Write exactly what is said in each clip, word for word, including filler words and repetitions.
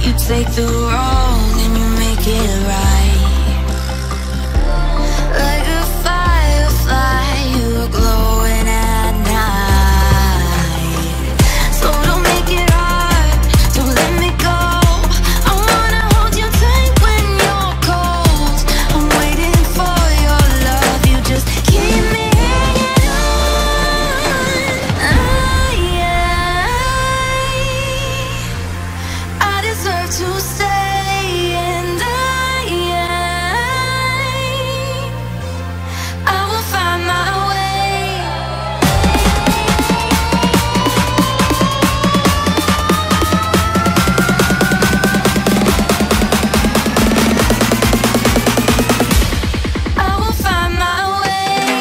You take the wrong and you make it right. Like a firefly, you are glowing at night. So don't make it hard, don't let me go. I wanna hold you tight when you're cold. I'm waiting for your love, you just keep me hanging on. I, I deserve to stay, and I, I will find my way. I will find my way.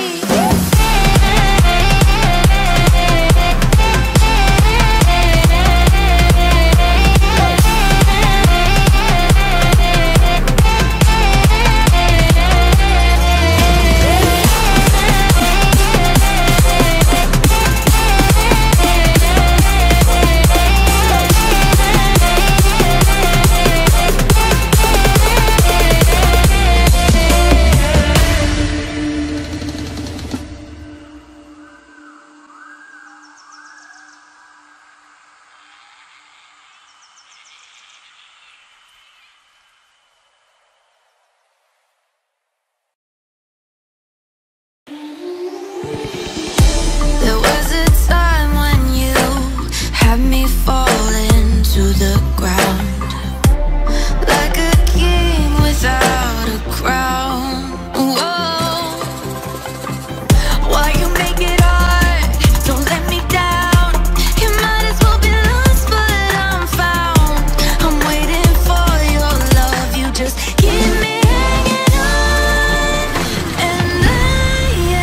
There was a time when you had me falling to the ground, like a king without a crown. Whoa. Why you make it hard? Don't let me down. You might as well be lost, but I'm found. I'm waiting for your love, you just keep me hanging on. And I,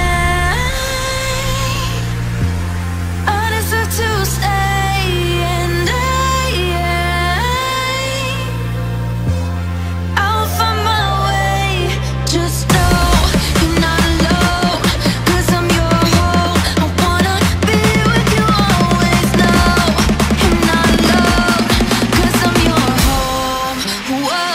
I deserve to stay, and I, I'll find my way. Just know you're not alone, 'cause I'm your home. I wanna be with you always. Know you're not alone, 'cause I'm your home. Whoa.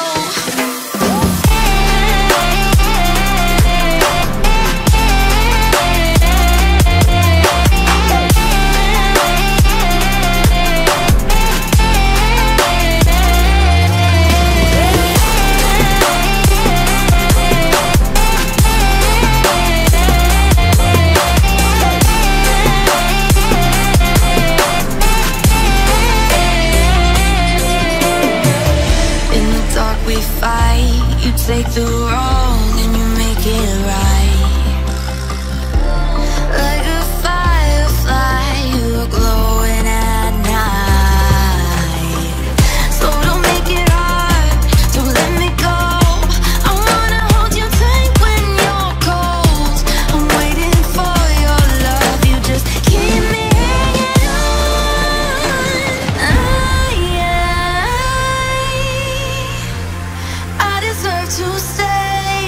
In the dark we fight, you take the wrong and you make it right. Like a firefly, you are glowing at night. So don't make it hard, don't let me go. I wanna hold you tight when you're cold. I'm waiting for your love, you just keep me hanging on. I, I deserve to stay,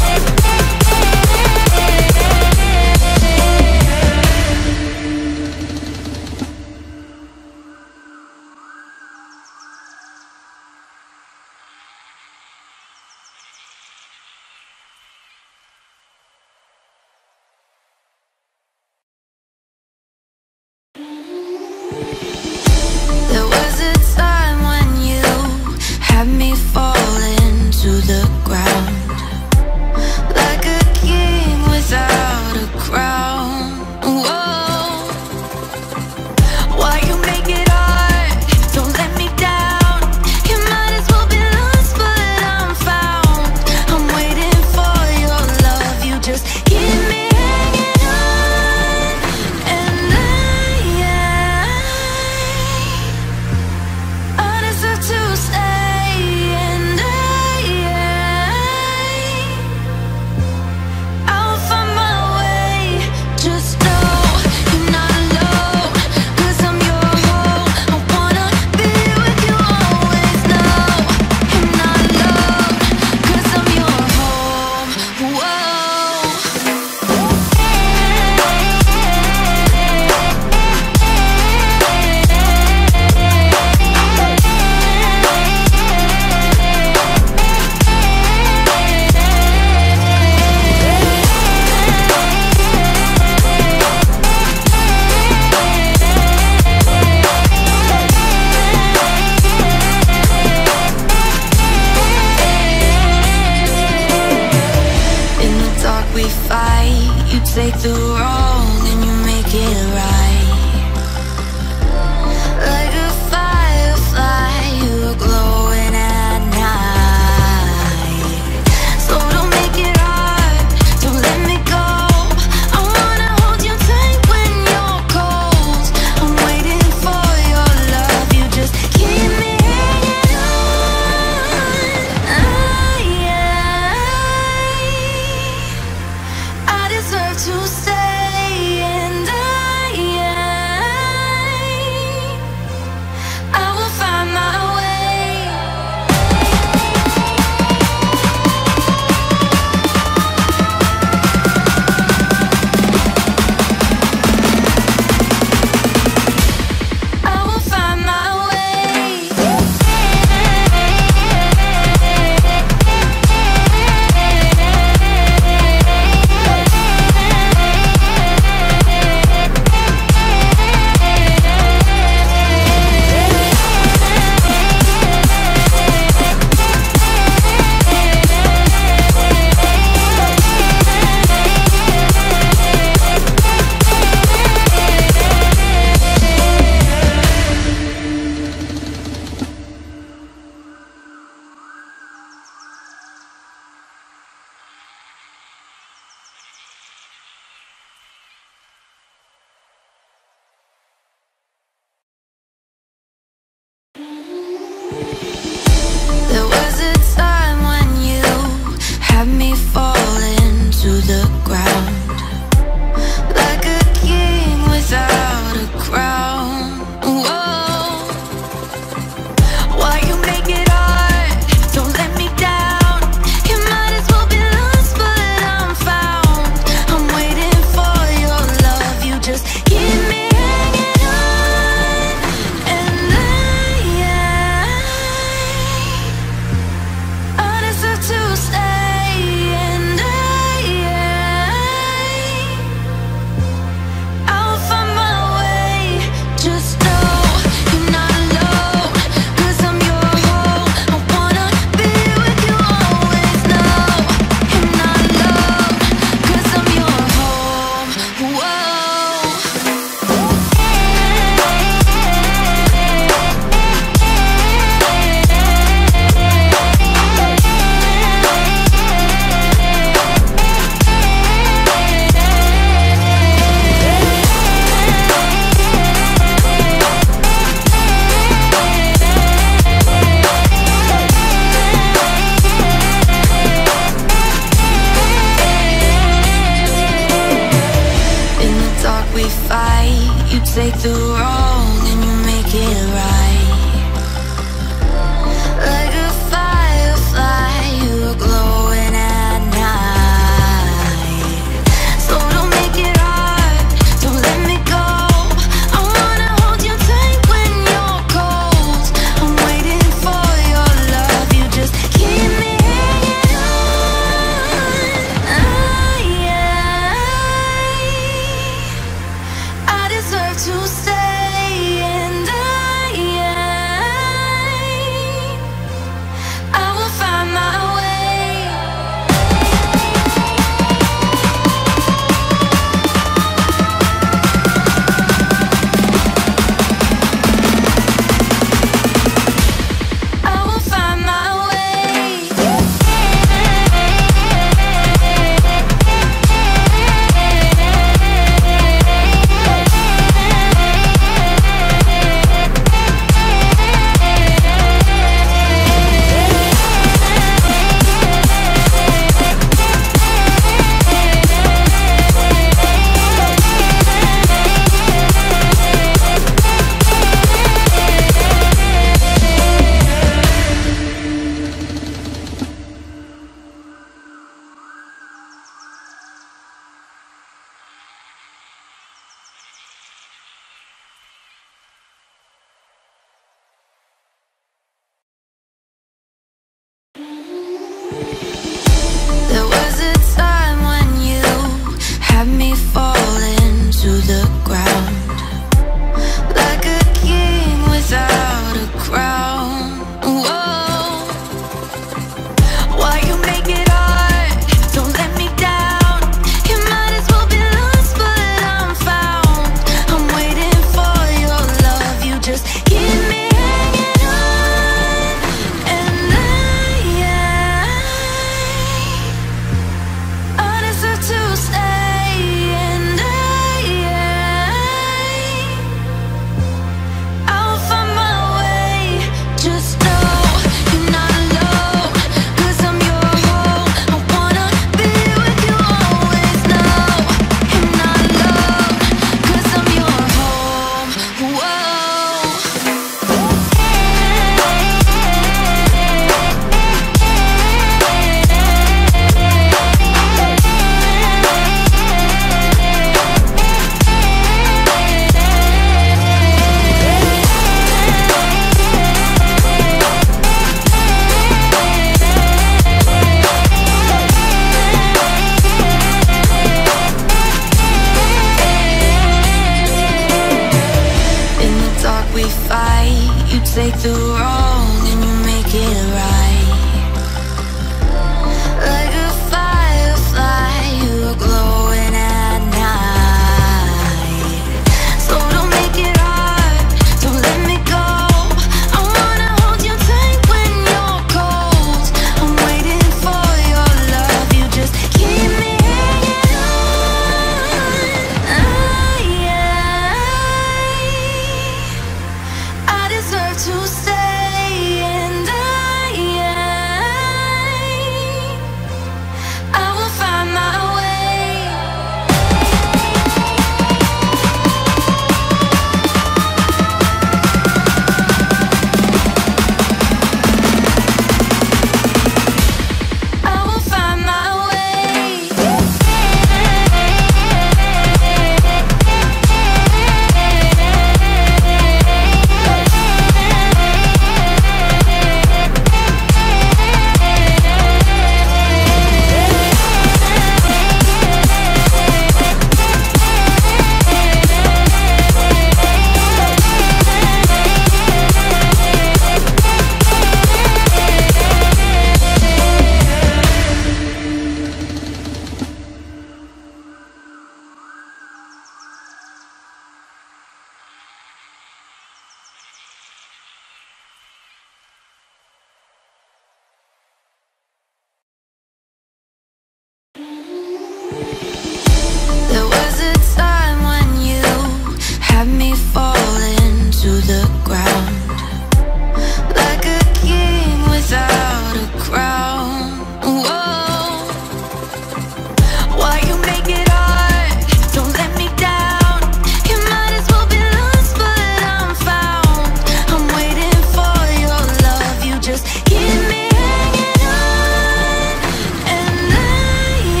into the ground. Like a king without a crown. Whoa. Why you make it hard? Don't let me down. You might as well be lost, but I'm found. I'm waiting for your love. You just keep me hanging on. And I,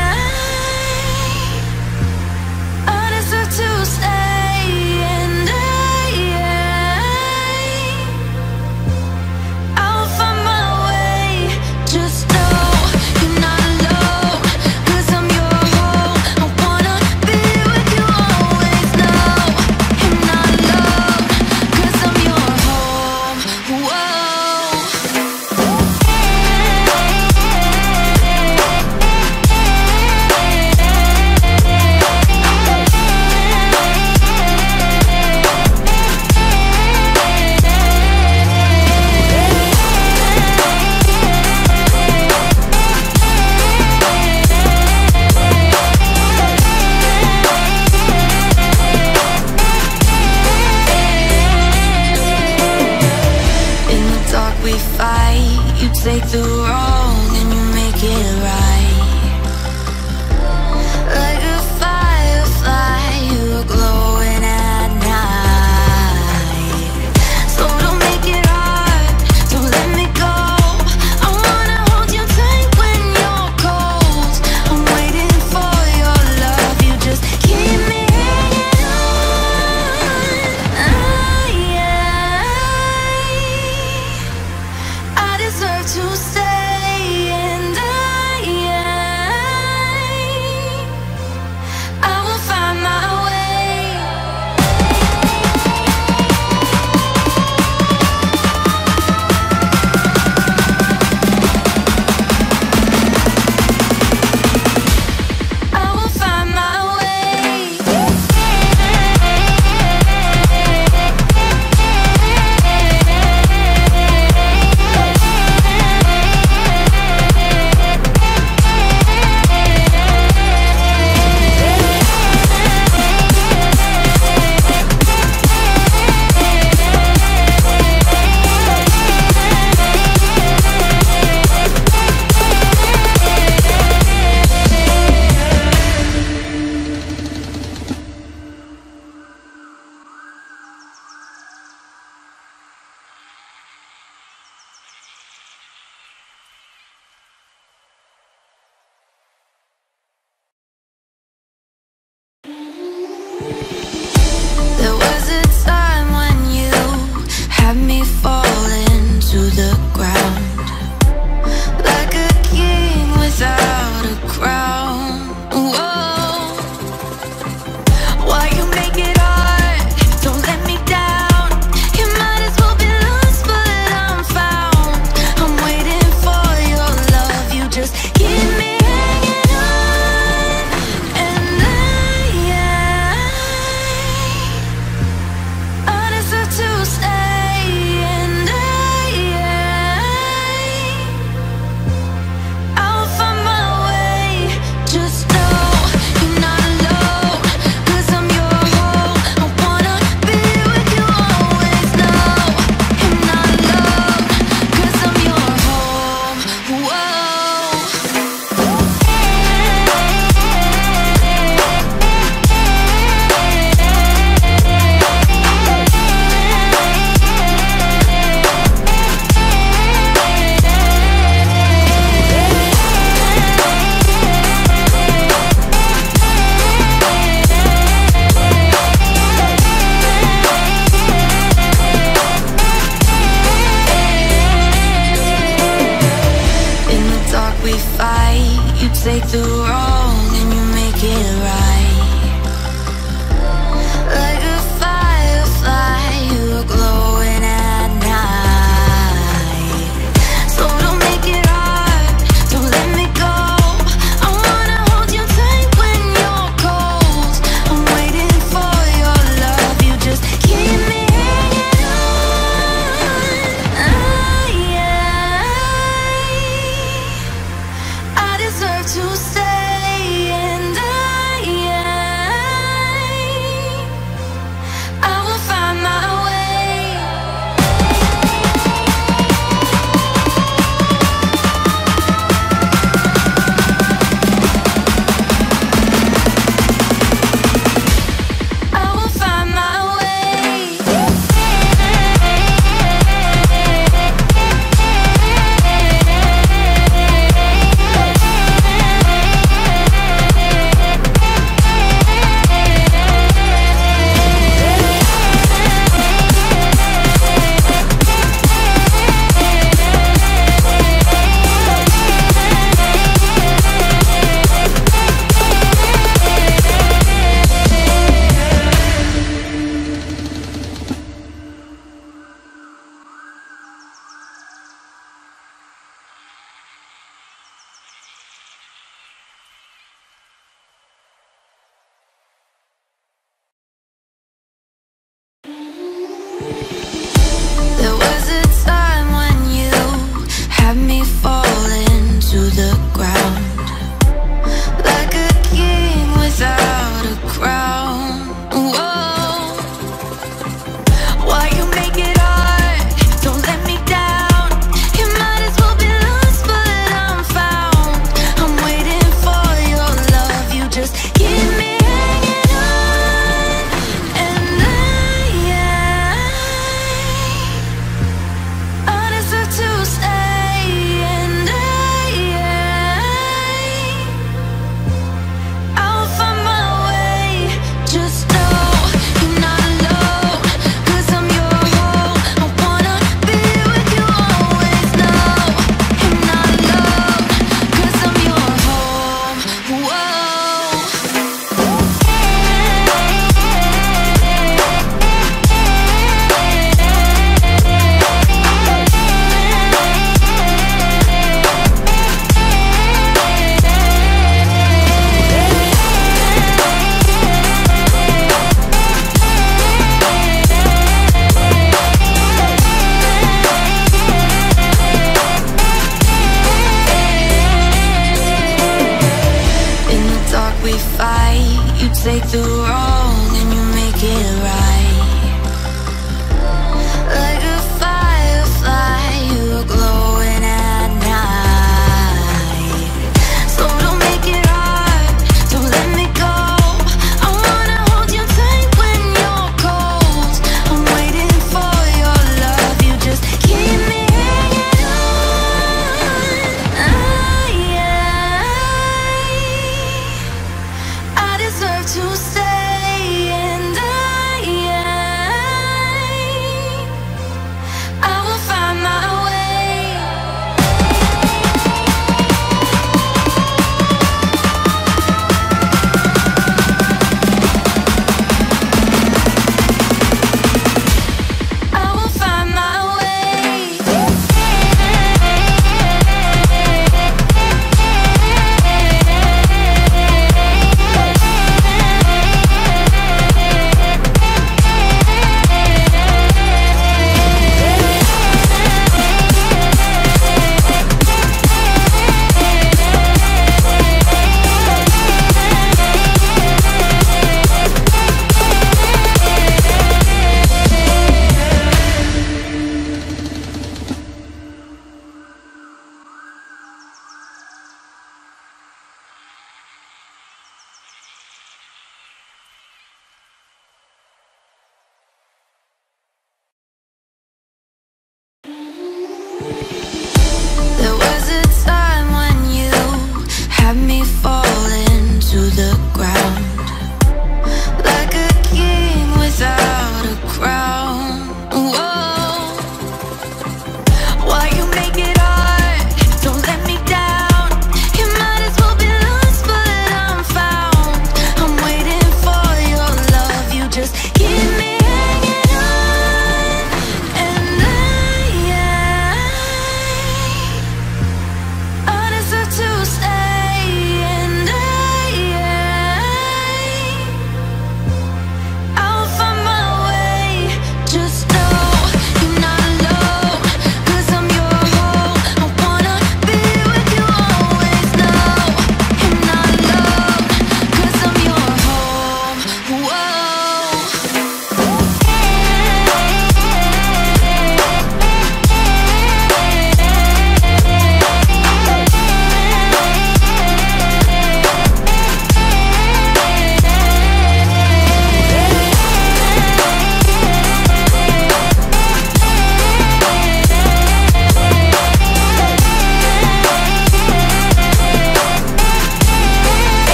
I deserve to stay. And I, I'll find my way. Just know you're not alone, 'cause I'm your home. I wanna be with you always. Know you're not alone, 'cause I'm your home. Whoa. In the dark we fight. You take the wrong and you make it right. Like a firefly, you're glowing at night. So don't make it hard, don't let me go. I wanna hold you tight when you're cold. I'm waiting for your love. You just keep me hanging on. I, I deserve to stay. And I, I will find my way. I will find my way. There was a time when you had me falling to the ground. Like a king without a crown. Whoa. Why you make it hard? Don't let me down. You might as well be lost, but I'm found. I'm waiting for your love. You just keep me hanging on. And I, I deserve to stay. And I, I'll find my way. Just know you're not alone, 'cause I'm your home. I wanna be with you always. Know you're not alone, 'cause I'm your home. Whoa. In the dark we fight. You take the wrong and you make it right. Like a firefly, you're glowing at night. So don't make it hard, don't let me go. I wanna hold you tight when you're cold. I'm waiting for your love. You just keep me hanging on. I, I deserve to stay. to the ground. Like a king without a crown. Whoa. Why you make it hard? Don't let me down. You might as well be lost, but I'm found. I'm waiting for your love. You just keep me hanging on. And I, I deserve to stay. And I,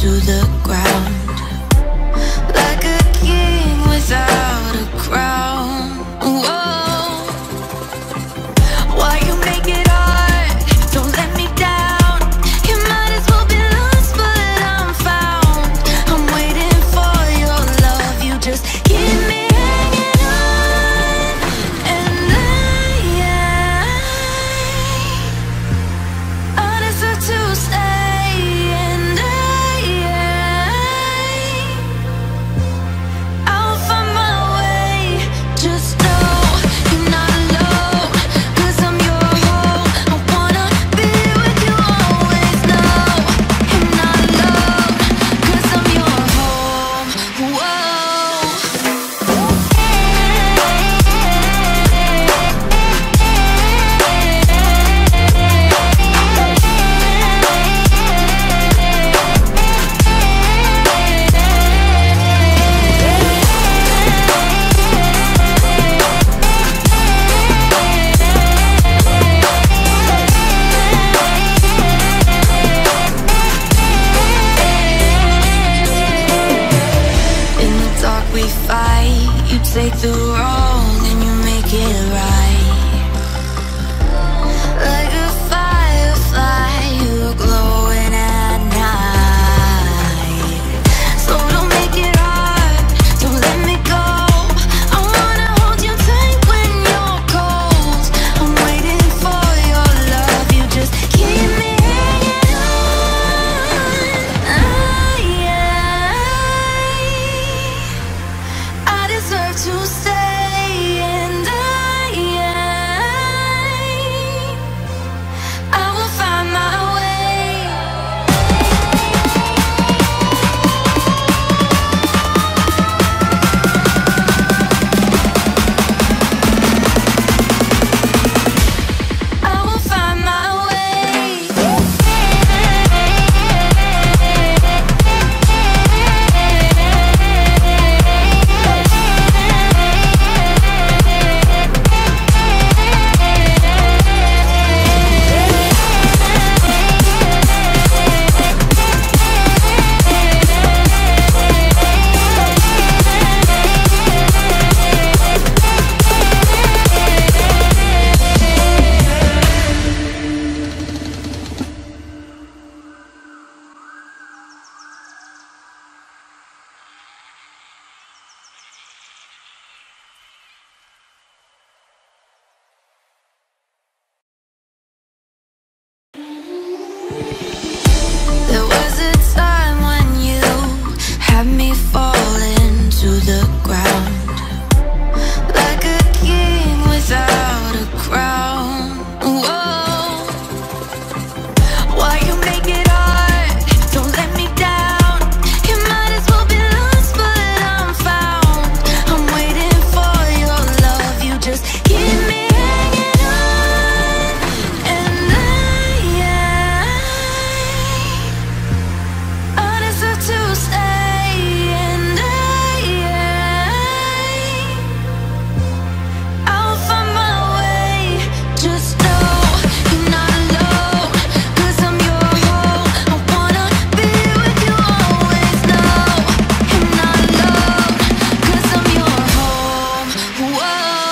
into the ground. Like a king without a crown. Whoa. Why you make it hard? Don't let me down. You might as well be lost, but I'm found. I'm waiting for your love. You just keep me hanging on. And I, I deserve to stay. And I, I'll find my way. Just know you're not alone, 'cause I'm your home. I wanna be with you always. Know you're not alone, 'cause I'm your home. Whoa. In the dark we fight. You take the wrong and you make it right. Like a firefly, you're glowing at night. So don't make it hard, don't let me go. I wanna hold you tight when you're cold. I'm waiting for your love. You just keep me hanging on. I, I deserve to stay. And I, I will find my way. I will find my way. There was a time when you had me falling to the ground. Like a king without a crown. Whoa. Why you make it hard? Don't let me down. You might as well be lost, but I'm found. I'm waiting for your love. You just keep me hanging on. And I, I deserve to stay. And I, I'll find my way. Just know you're not alone, 'cause I'm your home. I wanna be with you always. Know you're not alone, 'cause I'm your home. Whoa.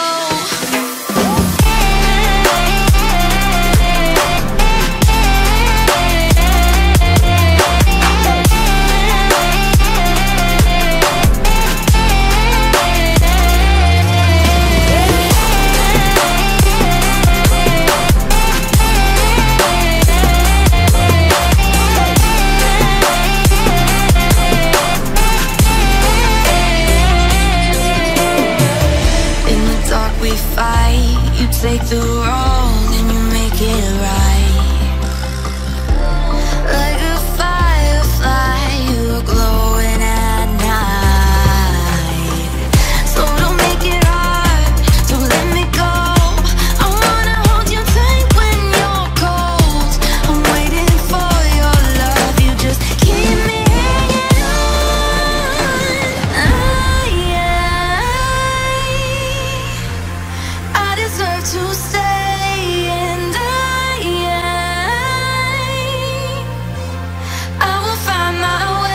In the dark we fight. You take the wrong and you make it right. Like a firefly, you're glowing at night. So don't make it hard, don't let me go. I wanna hold you tight when you're cold. I'm waiting for your love. You just keep me hanging on. I, I deserve to stay. And I, I will find my way.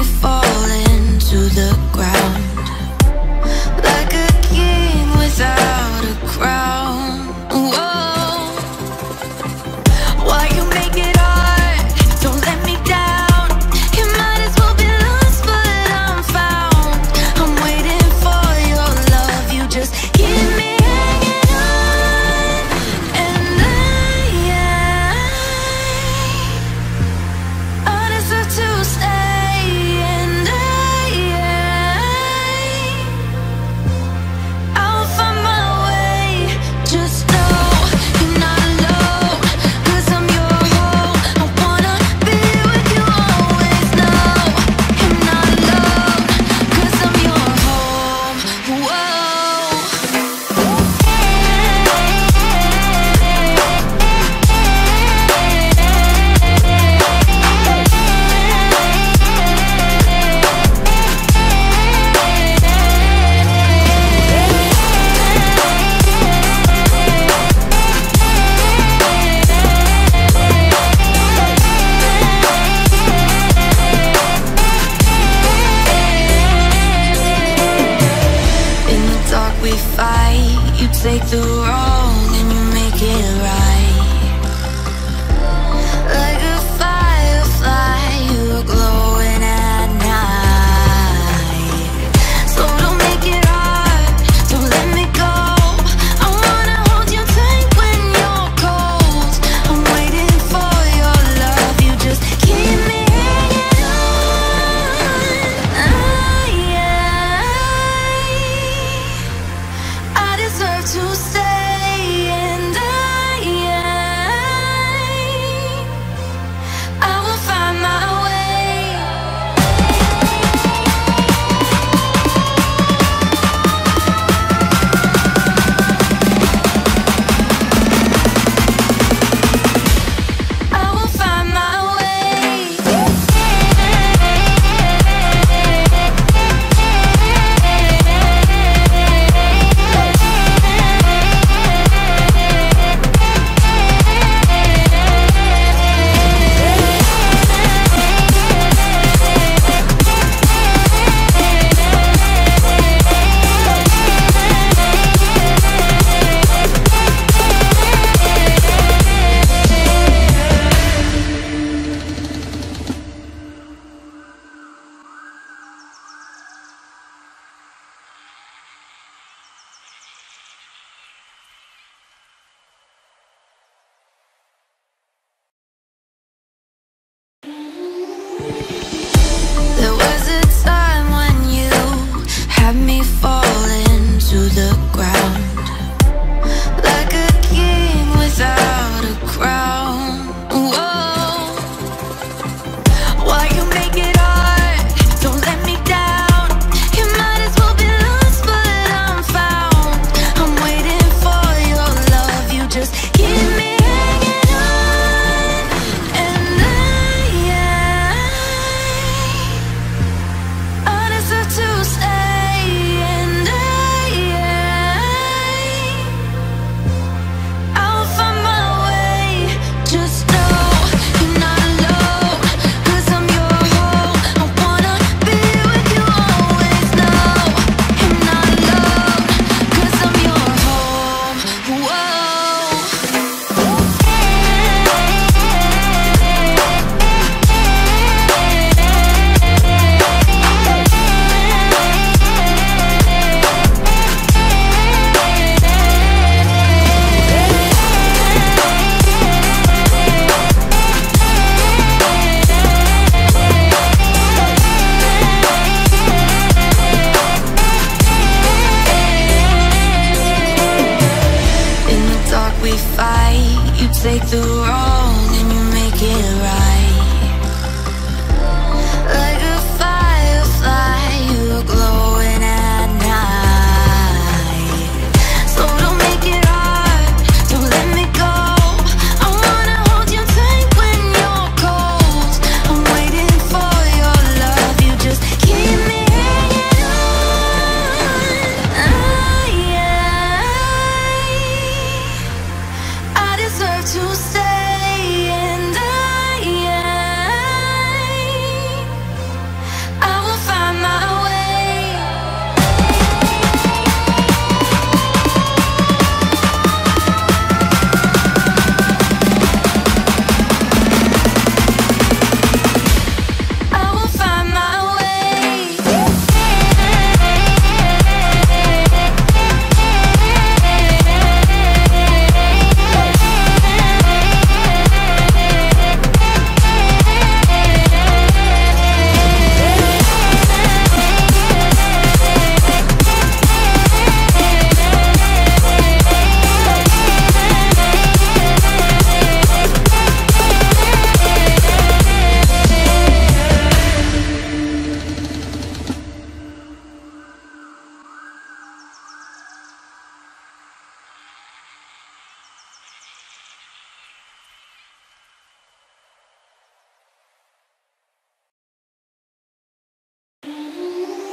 falling to the ground like a king without a crown. Whoa. Why you make it hard? Don't let me down. You might as well be lost, but I'm found. I'm waiting for your love. You just keep me hanging on, and I, I deserve to stay, and I, I'll find my way. Just know you're not alone, 'cause I'm your home. I wanna be with you always. Know you're not alone, 'cause I'm your home. Whoa. In the dark we fight. You take the wrong and you make it right. Like a firefly, you're glowing at night. So don't make it hard, don't let me go. I wanna hold you tight when you're cold. I'm waiting for your love. You just keep me hanging on. I, I deserve to stay,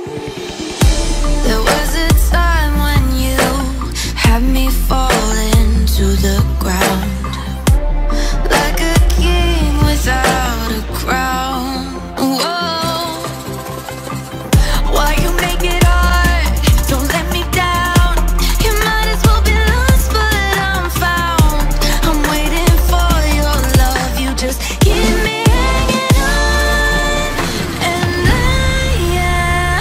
There was a time when you had me falling to the ground, like a king without a crown. Whoa. Why you make it hard? Don't let me down. You might as well be lost, but I'm found. I'm waiting for your love. You just keep me hanging on, and I,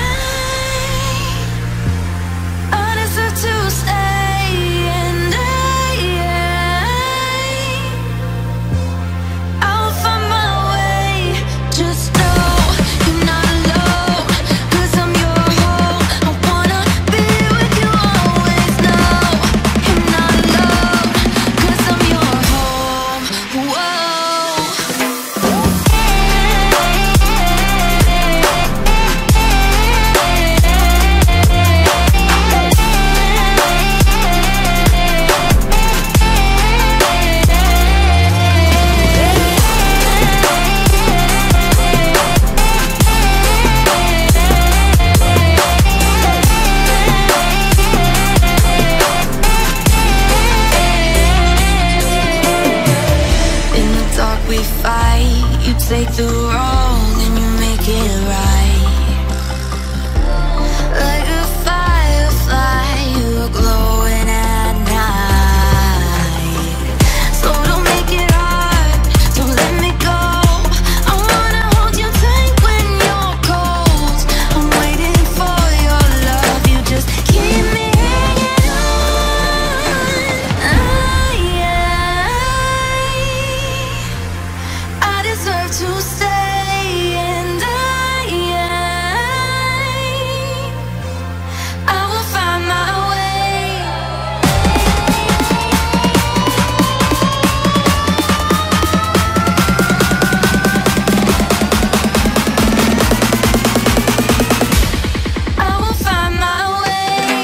I deserve to stay, and I, I'll find my way. Just know you're not alone, 'cause I'm your home. I wanna be with you always. Know you're not alone, 'cause I'm your home. Whoa. In the dark we fight. You take the wrong and you make it right. Like a firefly, you are glowing at night. So don't make it hard, don't let me go. I wanna hold you tight when you're cold. I'm waiting for your love. You just keep me hanging on. I, I deserve to stay, and I, I will find my way. I will find my way.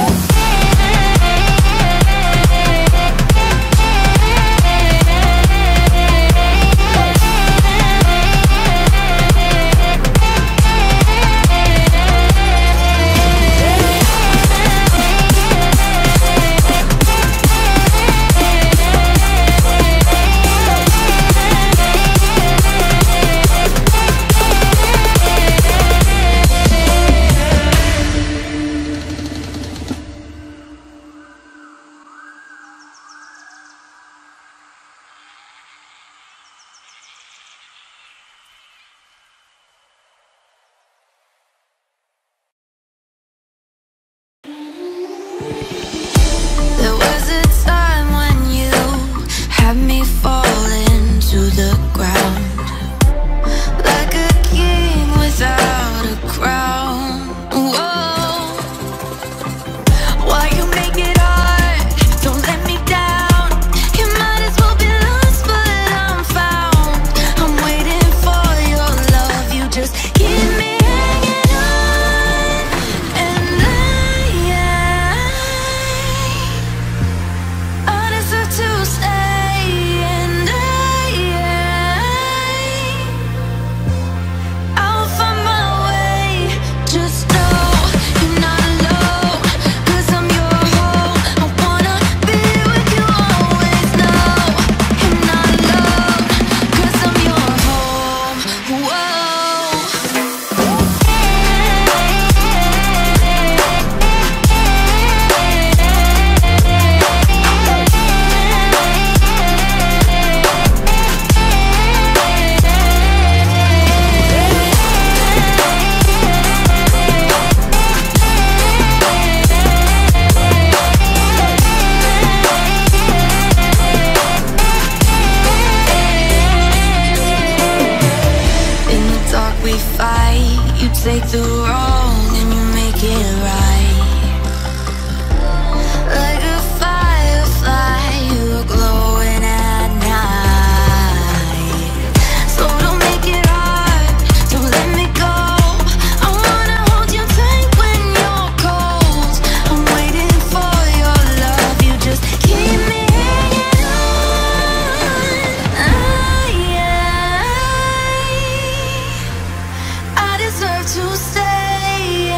There was a time when you had me falling to the ground, like a king without a crown. Whoa. Why you make it hard? Don't let me down. You might as well be lost, but I'm found. I'm waiting for your love. You just keep me hanging on, and I, I deserve to stay, and I, I'll find my way. Just know you're not alone, 'cause I'm your home. I wanna be with you always. Know you're not alone, 'cause I'm your home. Whoa. In the dark we fight. You take the wrong and you make it right. Like a firefly, you are glowing at night. So don't make it hard, don't let me go. I wanna hold you tight when you're cold. I'm waiting for your love. You just keep me hanging on. I, I deserve to stay.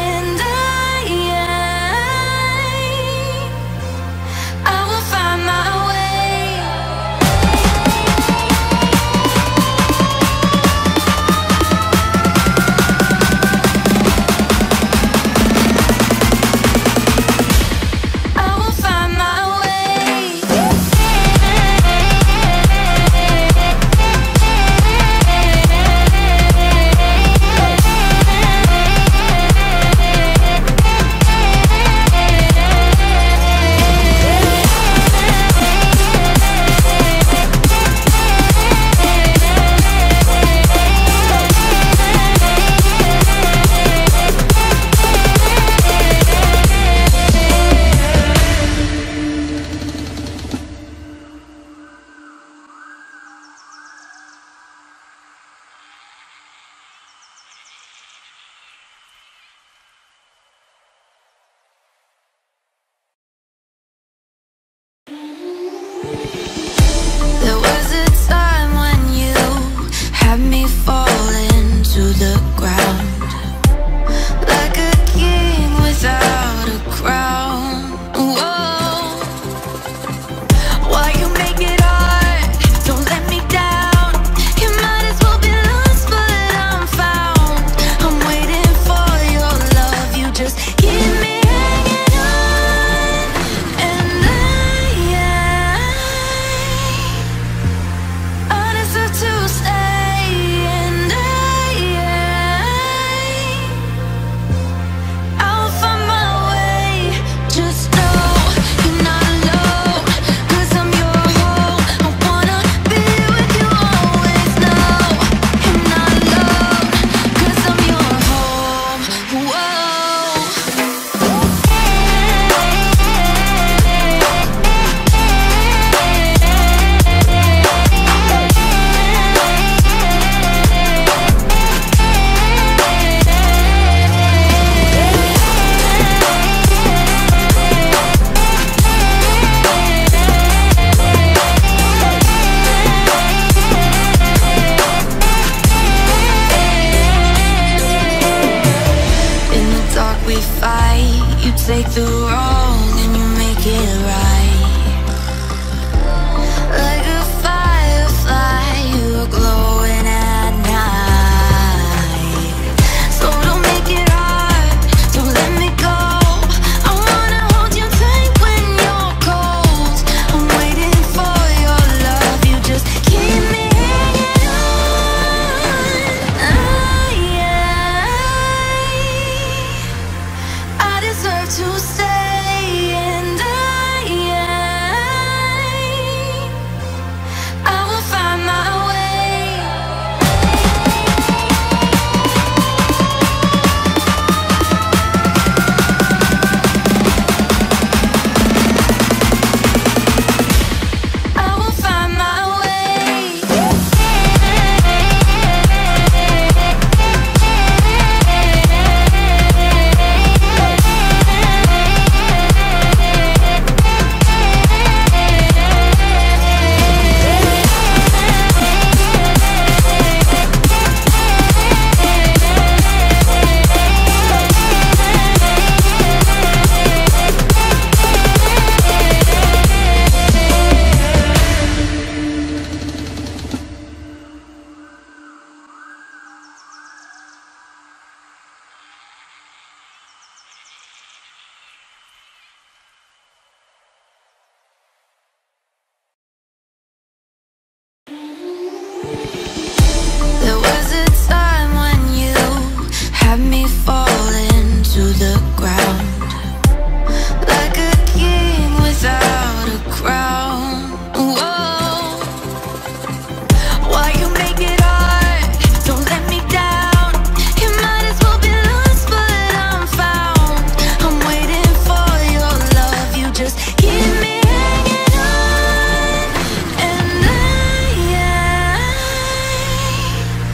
falling to the ground like a king without a crown. Whoa. Why you make it hard? Don't let me down. You might as well be lost, but I'm found. I'm waiting for your love. You just keep me hanging on, and I,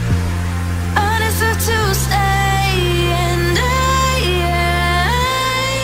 I deserve to stay, and I,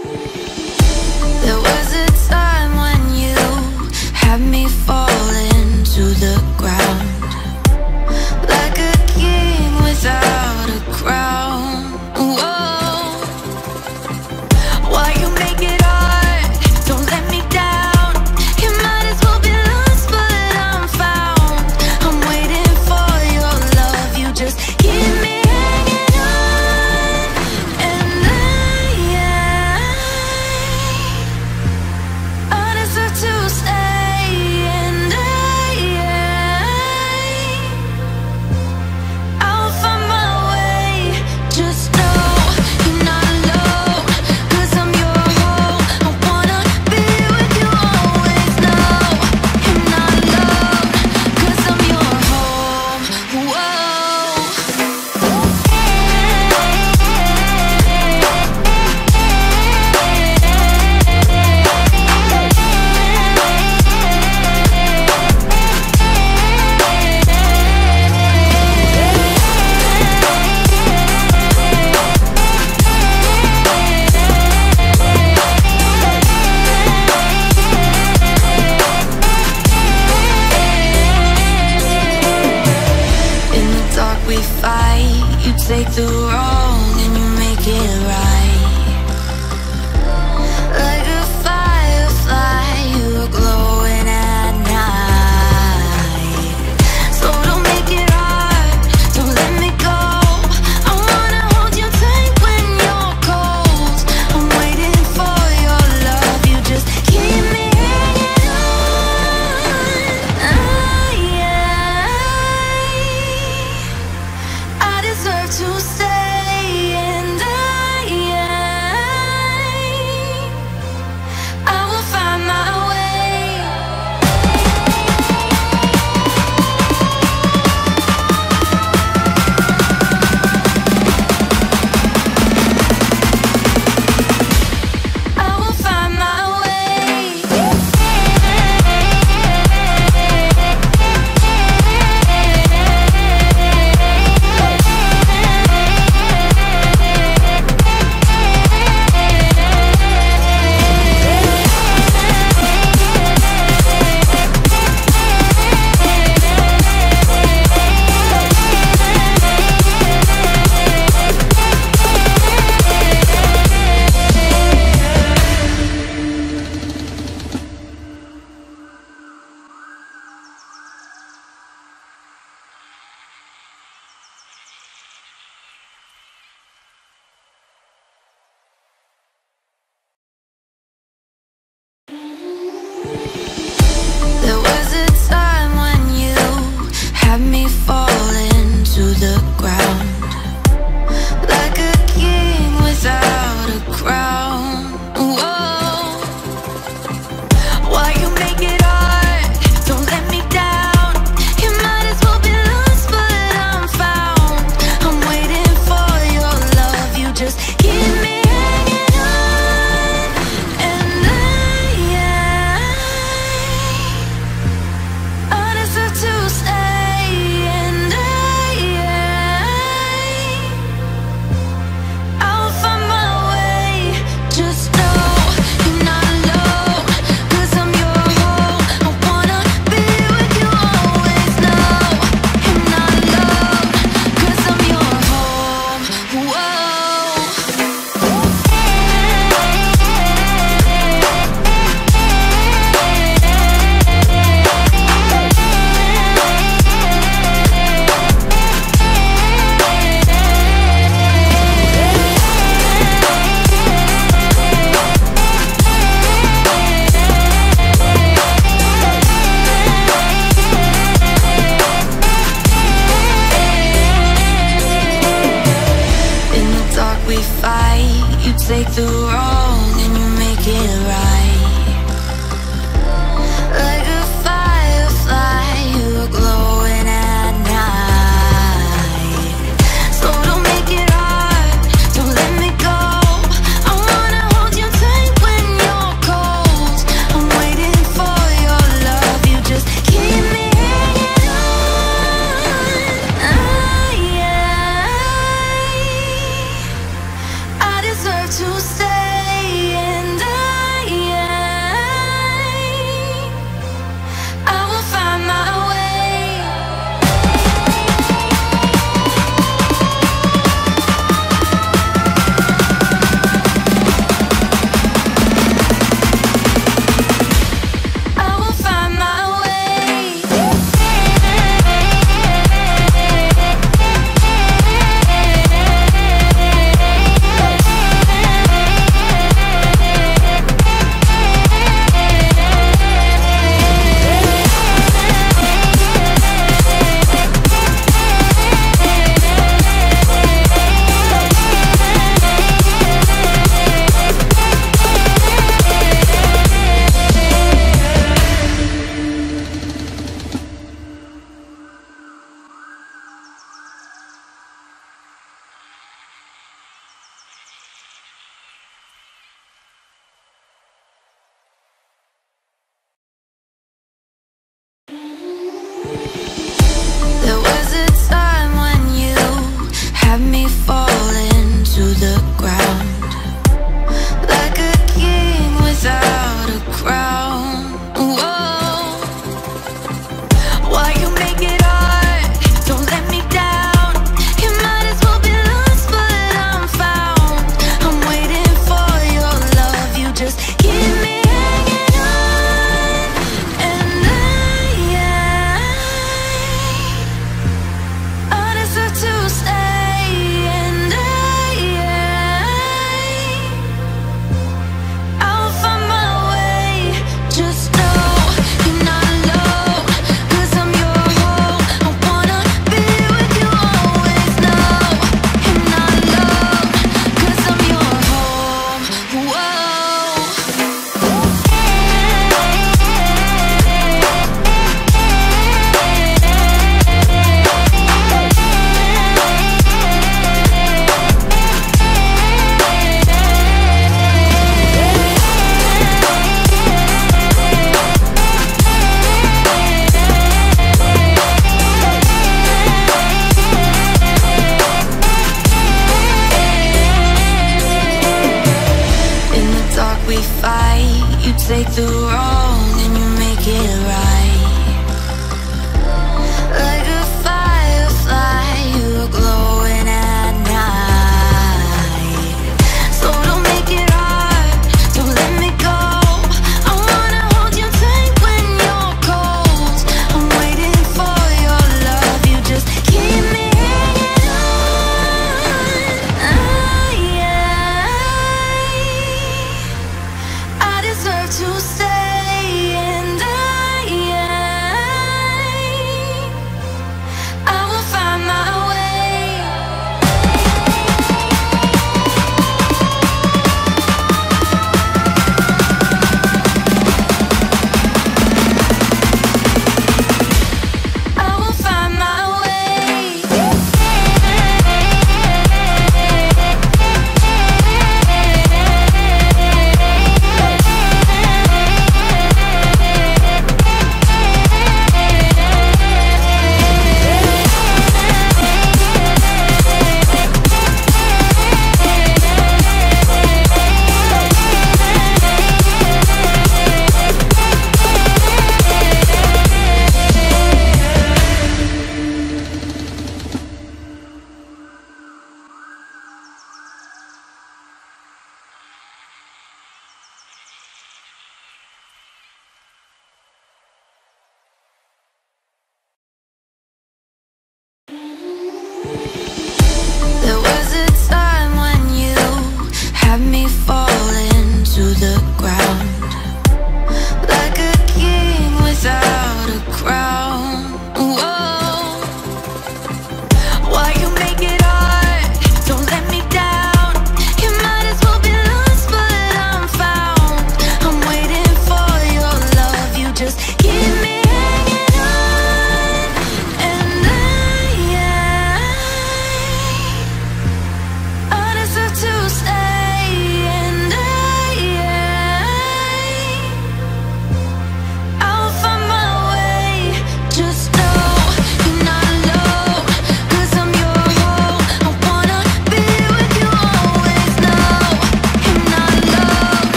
There was a time when you had me falling to the ground, like a king without a crown. Whoa. Why you make it hard? Don't let me down. You might as well be lost, but I'm found. I'm waiting for your love. You just keep me hanging on, and I, I deserve to stay, and I, I'll find my way. Just know you're not alone, 'cause I'm your home. I wanna be with you always. Know you're not alone, 'cause I'm your home. Whoa. In the dark we fight. You take the wrong and you make it right. Like a firefly, you are glowing at night. So don't make it hard, don't let me go. I wanna hold you tight when you're cold. I'm waiting for your love. You just keep me hanging on. I, I deserve to stay, and I, I will find my way. I will find my way. There was a time when you had me falling to the ground, like a king without a crown. Whoa. Why you make it hard? Don't let me down. You might as well be lost, but I'm found. I'm waiting for your love. You just keep me hanging on, and I, I deserve to stay, and I, I'll find my way. Just know you're not alone, 'cause I'm your home. I wanna be with you always. Know you're not alone, 'cause I'm your home. Whoa. In the dark we fight. You take the wrong and you make it right. Like a firefly, you are glowing at night. So don't make it hard, don't let me go. I wanna hold you tight when you're cold. I'm waiting for your love. You just keep me hanging on. I, I deserve to stay, into the ground, like a king without a crown. Whoa. Why you make it hard? Don't let me down. You might as well be lost, but I'm found. I'm waiting for your love. You just keep me hanging on, and I, I deserve to stay, and I, I'll find my way. Just know you're not alone, 'cause I'm your home. I wanna be with you always. Know you're not alone, 'cause I'm your home. Whoa. In the dark we fight, you take the wrong.